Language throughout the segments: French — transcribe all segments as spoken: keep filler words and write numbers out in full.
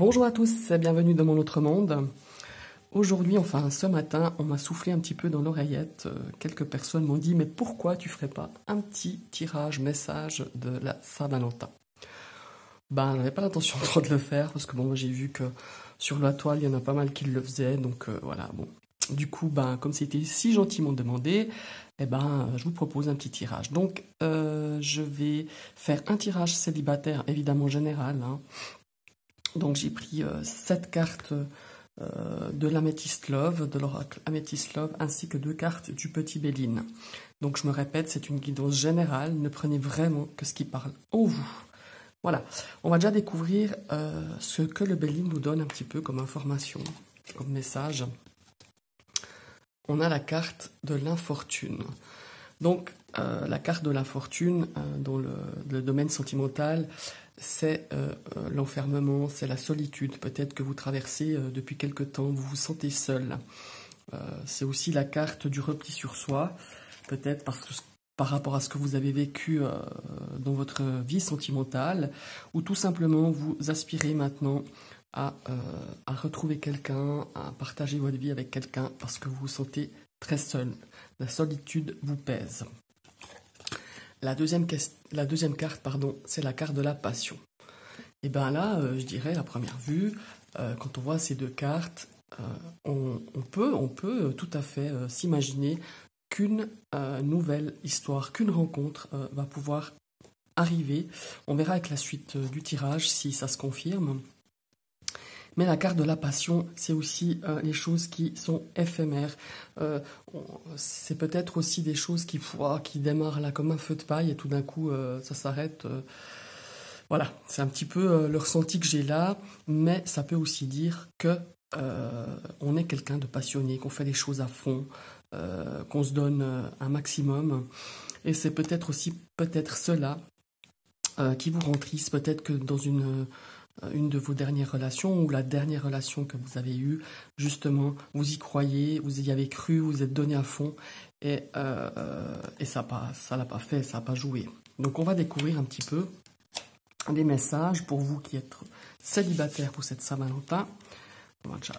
Bonjour à tous et bienvenue dans mon autre monde. Aujourd'hui, enfin ce matin, on m'a soufflé un petit peu dans l'oreillette. Quelques personnes m'ont dit « Mais pourquoi tu ferais pas un petit tirage message de la Saint-Valentin ?» Ben, je n'avais pas l'intention trop de le faire parce que bon, j'ai vu que sur la toile, il y en a pas mal qui le faisaient. Donc euh, voilà, bon. Du coup, ben, comme c'était si gentiment demandé, eh ben, je vous propose un petit tirage. Donc, euh, je vais faire un tirage célibataire, évidemment général, hein. Donc j'ai pris euh, sept cartes euh, de l'Amethyst Love, de l'oracle Amethyst Love, ainsi que deux cartes du petit Béline. Donc je me répète, c'est une guidance générale, ne prenez vraiment que ce qui parle en vous. Voilà, on va déjà découvrir euh, ce que le Béline nous donne un petit peu comme information, comme message. On a la carte de l'infortune. Donc euh, la carte de l'infortune, euh, dans le, le domaine sentimental, c'est euh, euh, l'enfermement, c'est la solitude. Peut-être que vous traversez euh, depuis quelque temps, vous vous sentez seul. Euh, c'est aussi la carte du repli sur soi, peut-être parce que par rapport à ce que vous avez vécu euh, dans votre vie sentimentale, ou tout simplement vous aspirez maintenant à, euh, à retrouver quelqu'un, à partager votre vie avec quelqu'un parce que vous vous sentez très seul. La solitude vous pèse. La deuxième, la deuxième carte, pardon, c'est la carte de la passion. Et bien là, euh, je dirais, à première vue, euh, quand on voit ces deux cartes, euh, on, on peut, on peut tout à fait euh, s'imaginer qu'une euh, nouvelle histoire, qu'une rencontre euh, va pouvoir arriver. On verra avec la suite euh, du tirage si ça se confirme. Mais la carte de la passion, c'est aussi euh, les choses qui sont éphémères. Euh, c'est peut-être aussi des choses qui, oh, qui démarrent là comme un feu de paille et tout d'un coup euh, ça s'arrête. Euh, voilà, c'est un petit peu euh, le ressenti que j'ai là, mais ça peut aussi dire que euh, on est quelqu'un de passionné, qu'on fait les choses à fond, euh, qu'on se donne euh, un maximum. Et c'est peut-être aussi peut-être cela euh, qui vous rend triste, peut-être que dans une une de vos dernières relations ou la dernière relation que vous avez eue, justement, vous y croyez, vous y avez cru, vous êtes donné à fond et, euh, et ça ne l'a pas fait, ça n'a pas joué. Donc on va découvrir un petit peu des messages pour vous qui êtes célibataire pour cette Saint-Valentin. On va déjà...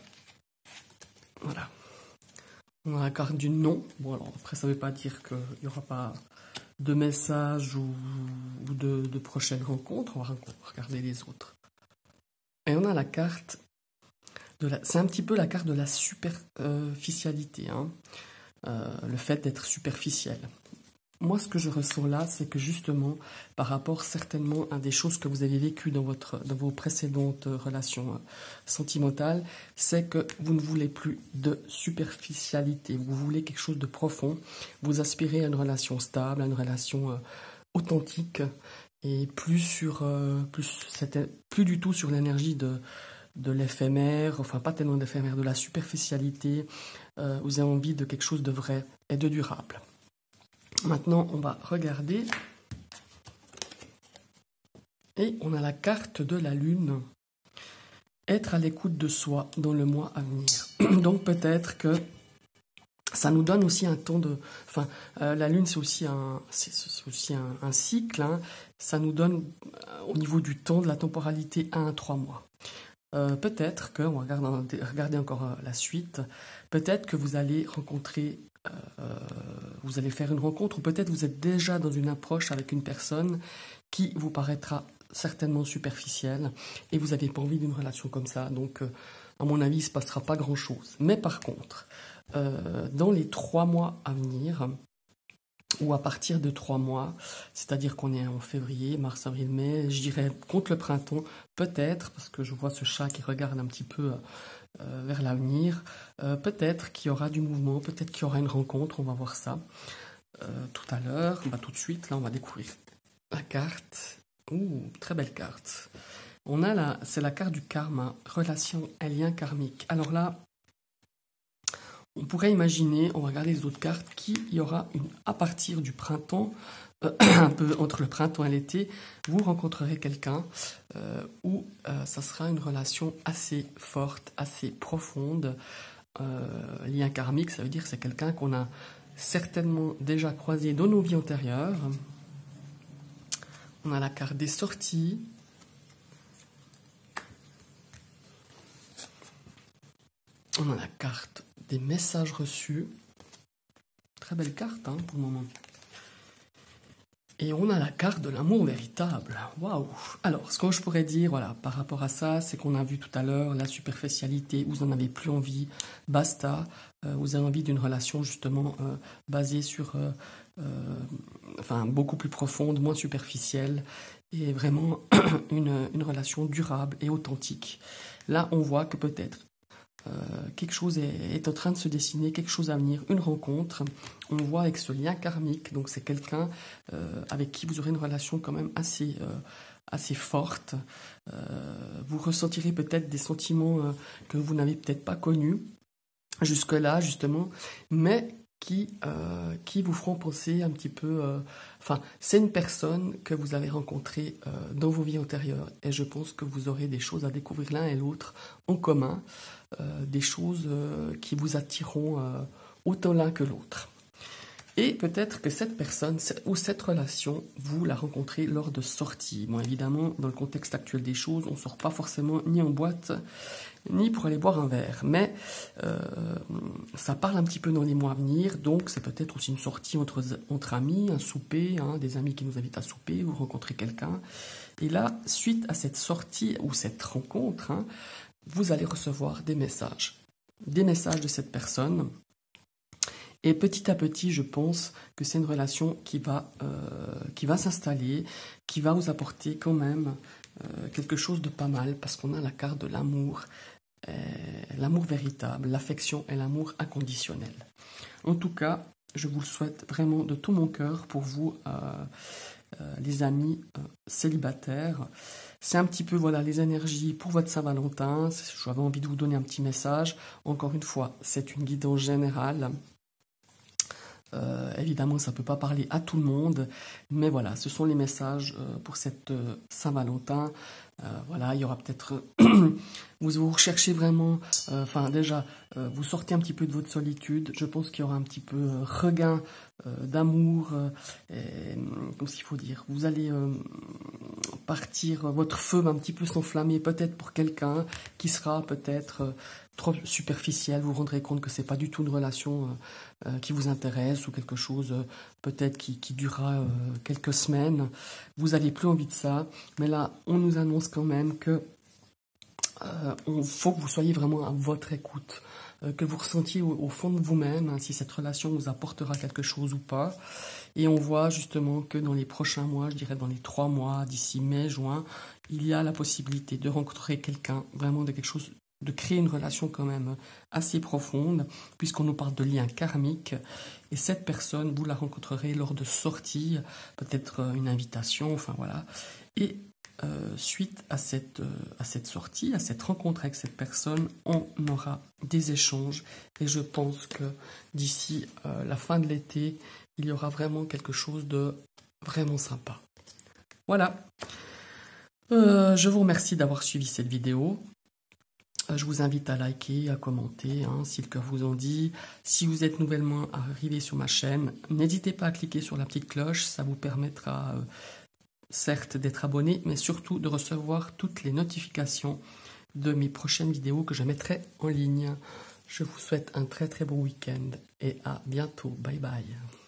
Voilà. On a la carte du non. Bon alors après ça ne veut pas dire qu'il n'y aura pas de messages ou, ou de, de prochaines rencontres. On va regarder les autres. Et on a la carte de la... C'est un petit peu la carte de la superficialité, hein, euh, le fait d'être superficiel. Moi, ce que je ressens là, c'est que justement, par rapport certainement à des choses que vous avez vécues dans, votre, dans vos précédentes relations sentimentales, c'est que vous ne voulez plus de superficialité, vous voulez quelque chose de profond, vous aspirez à une relation stable, à une relation euh, authentique, et plus sur euh, plus c'était plus du tout sur l'énergie de de l'éphémère, enfin pas tellement d'éphémère, de la superficialité. Euh, vous avez envie de quelque chose de vrai et de durable. Maintenant, on va regarder et on a la carte de la lune. Être à l'écoute de soi dans le mois à venir. Donc peut-être que ça nous donne aussi un temps de... Enfin, euh, la Lune, c'est aussi un, c'est, c'est aussi un, un cycle. Hein. Ça nous donne, euh, au niveau du temps, de la temporalité, un à trois mois. Euh, peut-être que, on va regarder, regarder encore euh, la suite, peut-être que vous allez rencontrer, euh, vous allez faire une rencontre, ou peut-être vous êtes déjà dans une approche avec une personne qui vous paraîtra certainement superficielle, et vous n'avez pas envie d'une relation comme ça. Donc, euh, à mon avis, il ne se passera pas grand-chose. Mais par contre... Euh, dans les trois mois à venir, ou à partir de trois mois, c'est-à-dire qu'on est en février, mars, avril, mai, je dirais contre le printemps, peut-être, parce que je vois ce chat qui regarde un petit peu euh, vers l'avenir, euh, peut-être qu'il y aura du mouvement, peut-être qu'il y aura une rencontre, on va voir ça euh, tout à l'heure, bah, tout de suite, là on va découvrir la carte. Ouh, très belle carte. On a la, c'est la carte du karma, relation et lien karmique. Alors là, on pourrait imaginer, on va regarder les autres cartes, qu'il y aura une, à partir du printemps, euh, un peu entre le printemps et l'été, vous rencontrerez quelqu'un euh, où euh, ça sera une relation assez forte, assez profonde. Euh, lien karmique, ça veut dire que c'est quelqu'un qu'on a certainement déjà croisé dans nos vies antérieures. On a la carte des sorties. On a la carte des messages reçus. Très belle carte hein, pour le moment. Et on a la carte de l'amour véritable. Waouh! Alors, ce que je pourrais dire, voilà, par rapport à ça, c'est qu'on a vu tout à l'heure la superficialité, vous n'en avez plus envie, basta. Euh, vous avez envie d'une relation justement euh, basée sur, euh, euh, enfin, beaucoup plus profonde, moins superficielle, et vraiment une, une relation durable et authentique. Là, on voit que peut-être Euh, quelque chose est, est en train de se dessiner, quelque chose à venir, une rencontre. On voit avec ce lien karmique, donc c'est quelqu'un euh, avec qui vous aurez une relation quand même assez, euh, assez forte. Euh, vous ressentirez peut-être des sentiments euh, que vous n'avez peut-être pas connus jusque-là, justement, mais qui, euh, qui vous feront penser un petit peu... Euh, enfin, c'est une personne que vous avez rencontrée euh, dans vos vies antérieures, et je pense que vous aurez des choses à découvrir l'un et l'autre en commun, euh, des choses euh, qui vous attireront euh, autant l'un que l'autre. Et peut-être que cette personne ou cette relation, vous la rencontrez lors de sorties. Bon, évidemment, dans le contexte actuel des choses, on ne sort pas forcément ni en boîte, ni pour aller boire un verre. Mais euh, ça parle un petit peu dans les mois à venir, donc c'est peut-être aussi une sortie entre, entre amis, un souper, hein, des amis qui nous invitent à souper, vous rencontrez quelqu'un. Et là, suite à cette sortie ou cette rencontre, hein, vous allez recevoir des messages. Des messages de cette personne. Et petit à petit, je pense que c'est une relation qui va, euh, qui va s'installer, qui va vous apporter quand même euh, quelque chose de pas mal, parce qu'on a la carte de l'amour, l'amour véritable, l'affection et l'amour inconditionnel. En tout cas, je vous le souhaite vraiment de tout mon cœur pour vous, euh, euh, les amis euh, célibataires. C'est un petit peu voilà les énergies pour votre Saint-Valentin. J'avais envie de vous donner un petit message. Encore une fois, c'est une guidance générale. Euh, évidemment, ça ne peut pas parler à tout le monde, mais voilà, ce sont les messages euh, pour cette euh, Saint-Valentin. Euh, voilà, il y aura peut-être... vous, vous recherchez vraiment... Enfin, euh, déjà, euh, vous sortez un petit peu de votre solitude. Je pense qu'il y aura un petit peu euh, regain euh, d'amour. Euh, comme s'il faut dire. Vous allez euh, partir... Votre feu va un petit peu s'enflammer, peut-être pour quelqu'un qui sera peut-être... Euh, trop superficielle, vous vous rendrez compte que c'est pas du tout une relation euh, euh, qui vous intéresse ou quelque chose euh, peut-être qui, qui durera euh, quelques semaines. Vous n'avez plus envie de ça, mais là, on nous annonce quand même que euh, on faut que vous soyez vraiment à votre écoute, euh, que vous ressentiez au, au fond de vous-même hein, si cette relation vous apportera quelque chose ou pas. Et on voit justement que dans les prochains mois, je dirais dans les trois mois, d'ici mai, juin, il y a la possibilité de rencontrer quelqu'un, vraiment de quelque chose de créer une relation quand même assez profonde, puisqu'on nous parle de liens karmiques. Et cette personne, vous la rencontrerez lors de sorties, peut-être une invitation, enfin voilà. Et euh, suite à cette, euh, à cette sortie, à cette rencontre avec cette personne, on aura des échanges. Et je pense que d'ici euh, la fin de l'été, il y aura vraiment quelque chose de vraiment sympa. Voilà. Euh, je vous remercie d'avoir suivi cette vidéo. Je vous invite à liker, à commenter, hein, si le cœur vous en dit. Si vous êtes nouvellement arrivé sur ma chaîne, n'hésitez pas à cliquer sur la petite cloche. Ça vous permettra, euh, certes, d'être abonné, mais surtout de recevoir toutes les notifications de mes prochaines vidéos que je mettrai en ligne. Je vous souhaite un très très bon week-end et à bientôt. Bye bye.